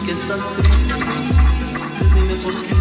que estás triste, dime por qué.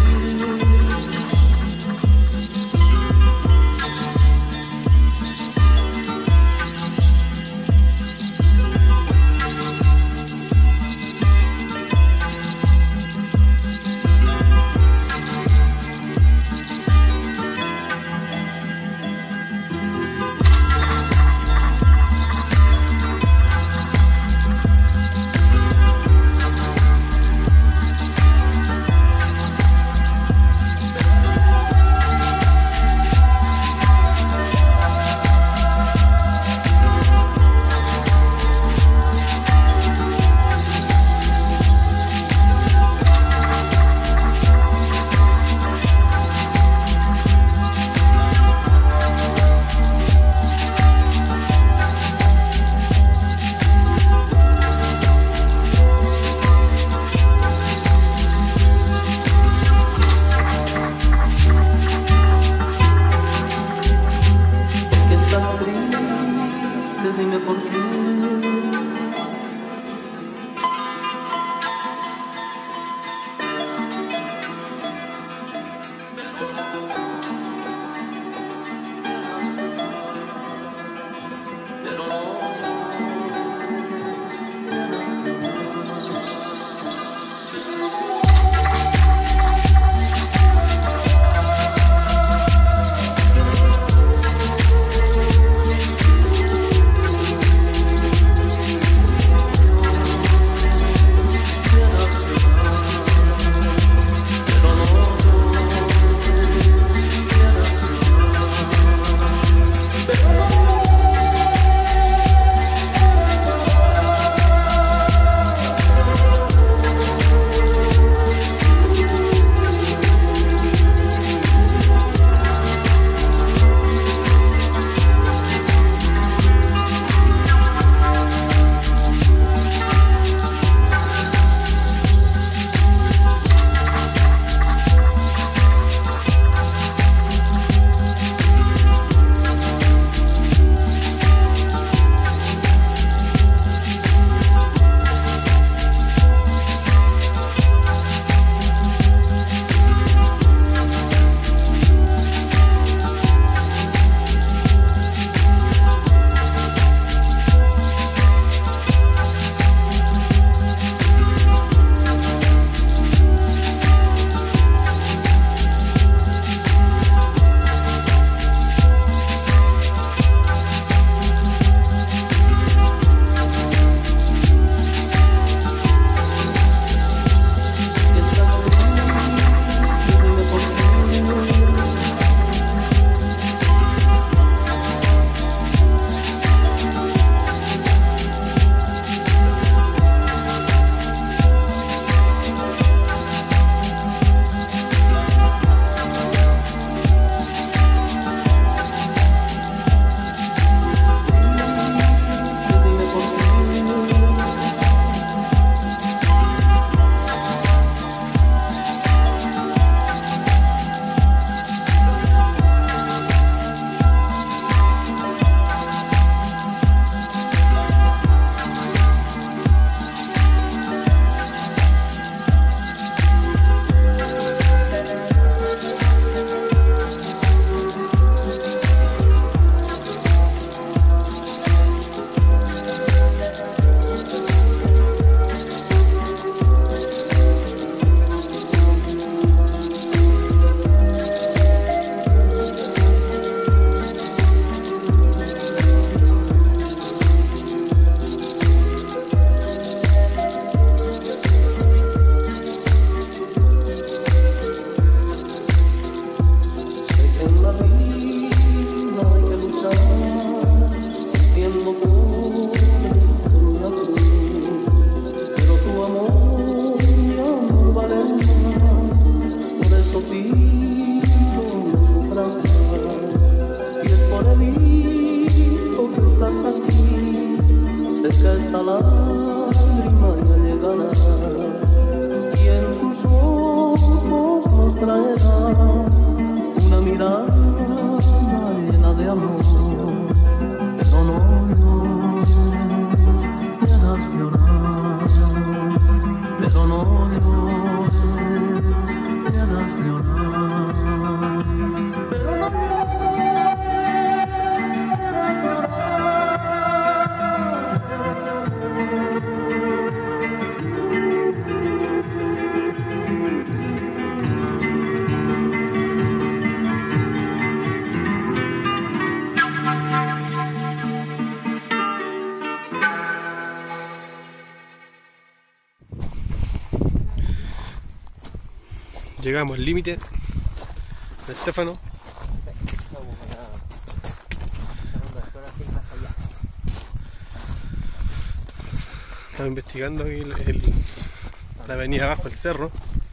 Dime por qué. Pero no. esa lágrima ya llegará y en sus ojos nos traerá una mirada llena de amor. Pero no llores, quieras llorar, pero no Llegamos al límite de Estéfano. Estamos investigando aquí la avenida abajo, el cerro.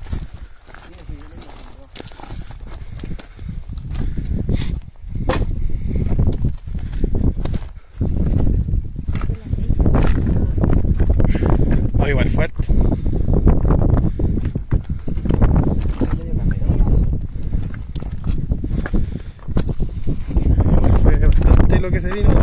Oh, igual fuerte. Igual fue bastante lo que se vino.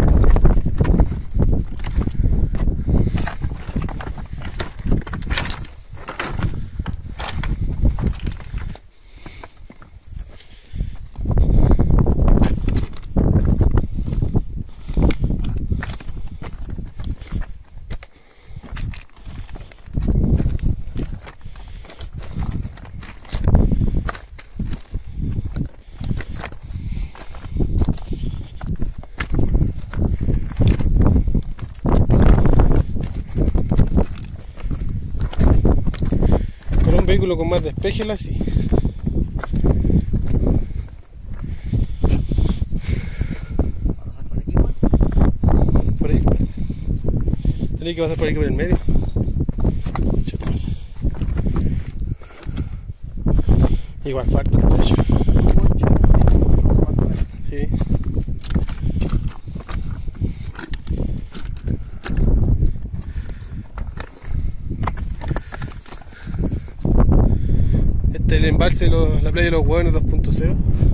Un vehículo con más despeje así. ¿Pasar por aquí, güey? Por ahí. Tenés que pasar por aquí por el medio. Igual falta el trecho. Sí. Este es el embalse de la playa de los Hueones 2.0.